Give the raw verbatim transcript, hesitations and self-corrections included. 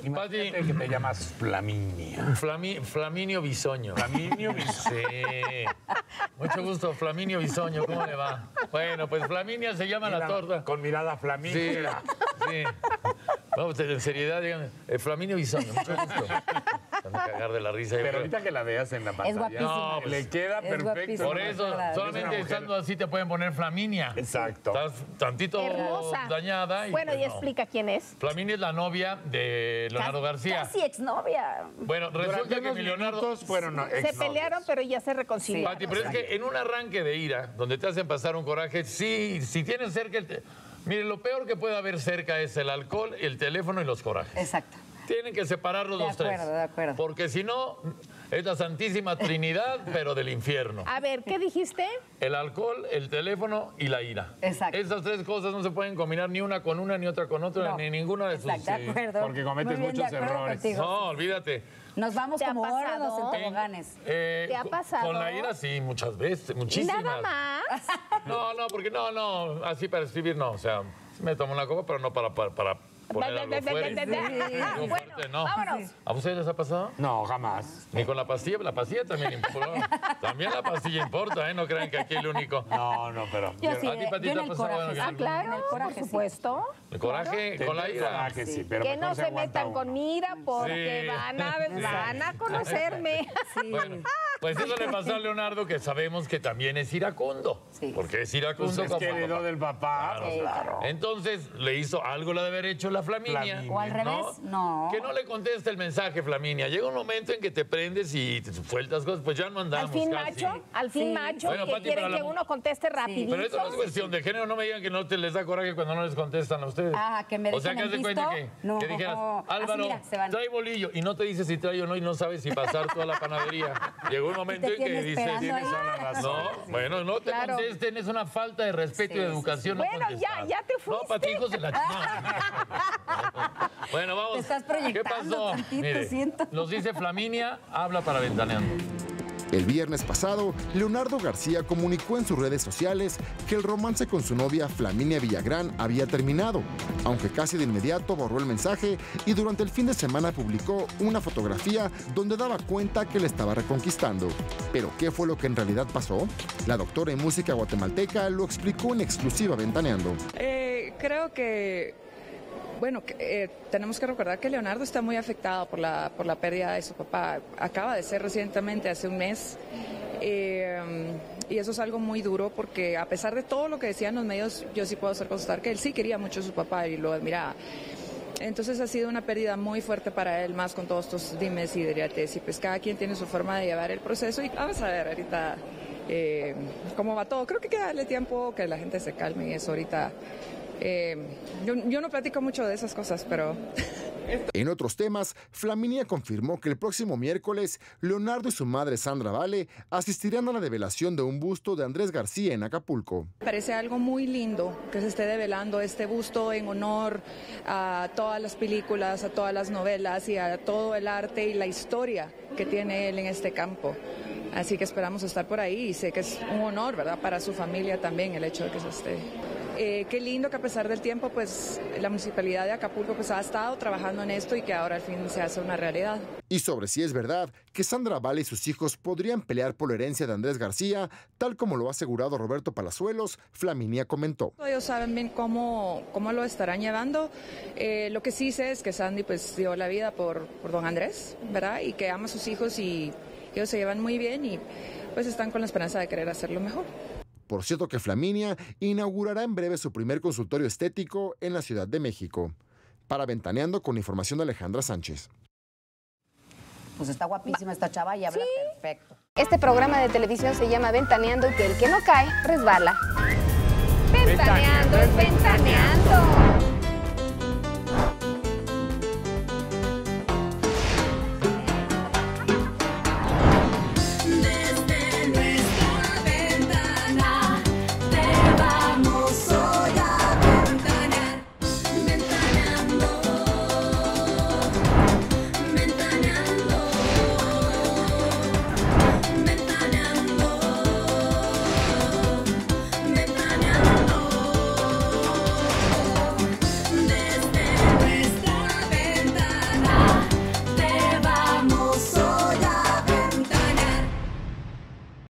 Imagínate que te llamas Flaminia. Flami, Flaminio Bisoño. Flaminio Bisoño. Sí. Mucho gusto, Flaminio Bisoño. ¿Cómo le va? Bueno, pues Flaminia se llama Mira, la torta. Con mirada Flaminia. Sí, sí. Vamos, en seriedad, díganme. Eh, Flaminio Bisoño, mucho gusto. Van a cagar de la risa. Pero ahorita que la veas en la pantalla. Es guapísima. No, pues, le queda es perfecto. guapísima. Por eso, verdad. solamente estando así te pueden poner Flaminia. Exacto. Estás tantito Hermosa. dañada. Y Bueno, pues y no. explica quién es. Flaminia es la novia de Leonardo García. Casi exnovia. Bueno, resulta Durante que unos mi Leonardo... minutos fueron Se exnovios. pelearon, pero ya se reconciliaron. Pati, pero es que en un arranque de ira, donde te hacen pasar un coraje, sí, si tienes cerca el... te- Mire, lo peor que puede haber cerca es el alcohol, el teléfono y los corajes. Exacto. Tienen que separarlos De los tres. acuerdo, de acuerdo. Porque si no, es la Santísima Trinidad, pero del infierno. A ver, ¿qué dijiste? El alcohol, el teléfono y la ira. Exacto. Esas tres cosas no se pueden combinar ni una con una, ni otra con otra, No. ni ninguna de sus... Exacto, de sí. acuerdo. porque cometes Muy bien, de muchos acuerdo errores. contigo. No, olvídate. Nos vamos ¿Te ha como pasado? gordos en toboganes. Eh, ¿Te ha con- pasado? Con la ira sí, muchas veces, muchísimas. Nada más. No, no, porque no, no, así para escribir no, o sea, me tomo una copa, pero no para, para, para poner algo fuerte. Algo Bueno, fuerte, no. vámonos. ¿A ustedes les ha pasado? No, jamás. Ni con la pastilla, la pastilla también importa. También la pastilla importa, ¿eh? No crean que aquí el único. No, no, pero... Yo sí, ¿A ti, eh, Pati, yo te en ha el pasado coraje. algo que- Ah, claro, En el coraje, por sí. supuesto. El coraje con la ira. Ah, que sí, pero Que mejor no se aguanta metan uno. con ira porque Sí. van, a, Sí. van a conocerme. Sí. Bueno, pues eso le pasó a Leonardo, que sabemos que también es iracundo. Sí. Porque es iracundo Pues es como que heredó papá. del papá. Claro. pues claro. Entonces le hizo algo la de haber hecho la Flaminia. Flaminia. O al revés, no. Que no le conteste el mensaje, Flaminia. Llega un momento en que te prendes y te sueltas cosas, pues ya no andamos Al fin casi. macho, al fin Sí. macho, Bueno, que Pati, quieren pero la- que uno conteste rapidito. Pero eso no es cuestión de género, no me digan que no te les da coraje cuando no les contestan a ustedes. Ah, que me O sea, dejen que en haz de cuenta visto. que, No. que dijeras, Así, Álvaro, mira, se van. trae bolillo, y no te dice si trae o no, y no sabes si pasar toda la panadería. Llegó un momento te en que tiene dices, esperando tienes ahí. toda la razón. No, bueno, no te Claro. contesten, es una falta de respeto Sí, y de sí, educación. no Bueno, ya- contestar. ya te No, fuiste. para ti, hijos de la chingada. Bueno, vamos. Te estás proyectando ¿Qué pasó? tantito, siento. Nos dice Flaminia, habla para Ventaneando. El viernes pasado, Leonardo García comunicó en sus redes sociales que el romance con su novia Flaminia Villagrán había terminado, aunque casi de inmediato borró el mensaje y durante el fin de semana publicó una fotografía donde daba cuenta que le estaba reconquistando. ¿Pero qué fue lo que en realidad pasó? La doctora en música guatemalteca lo explicó en exclusiva Ventaneando. Eh, creo que, bueno, que, eh, tenemos que recordar que Leonardo está muy afectado por la, por la pérdida de su papá. Acaba de ser recientemente, hace un mes. Eh, y eso es algo muy duro porque a pesar de todo lo que decían los medios, yo sí puedo hacer constar que él sí quería mucho a su papá y lo admiraba. Entonces ha sido una pérdida muy fuerte para él, más con todos estos dimes y diretes. Y pues cada quien tiene su forma de llevar el proceso y vamos a ver ahorita eh, cómo va todo. Creo que hay que darle tiempo, que la gente se calme y eso ahorita. Eh, yo, yo no platico mucho de esas cosas, pero... En otros temas, Flaminia confirmó que el próximo miércoles, Leonardo y su madre Sandra Vale asistirán a la develación de un busto de Andrés García en Acapulco. Parece algo muy lindo que se esté develando este busto en honor a todas las películas, a todas las novelas y a todo el arte y la historia que tiene él en este campo. Así que esperamos estar por ahí y sé que es un honor, ¿verdad?, para su familia también el hecho de que se esté. Eh, qué lindo que a pesar del tiempo, pues la municipalidad de Acapulco pues ha estado trabajando en esto y que ahora al fin se hace una realidad. Y sobre si es verdad que Sandra Vale y sus hijos podrían pelear por la herencia de Andrés García, tal como lo ha asegurado Roberto Palazuelos, Flaminia comentó. Ellos saben bien cómo, cómo lo estarán llevando. Eh, lo que sí sé es que Sandy pues dio la vida por, por don Andrés, ¿verdad? Y que ama a sus hijos y ellos se llevan muy bien y pues están con la esperanza de querer hacerlo mejor. Por cierto que Flaminia inaugurará en breve su primer consultorio estético en la Ciudad de México. Para Ventaneando, con información de Alejandra Sánchez. Pues está guapísima esta chava y habla perfecto. Este programa de televisión se llama Ventaneando y que el que no cae, resbala. Ventaneando es ventaneando.